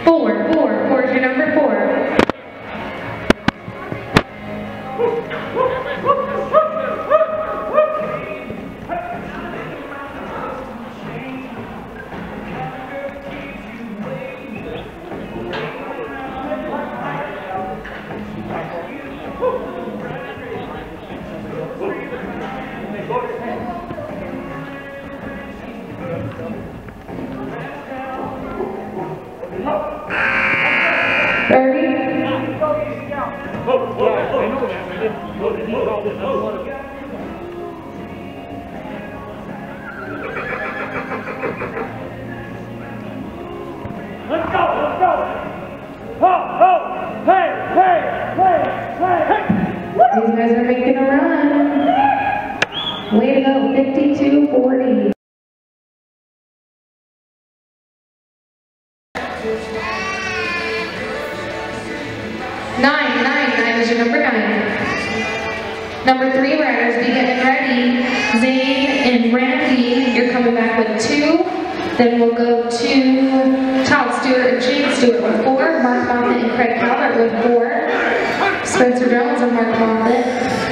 Four is your number 4. Let's go! Hey! These guys are making a run. Way to go, 52-40. Nine is your number 9. Number 3 riders, be getting ready. Zane and Randy, you're coming back with 2. Then we'll go to Todd Stewart and Shane Stewart with 4. Mark Moffitt and Craig Calvert with 4. Spencer Jones and Mark Moffitt.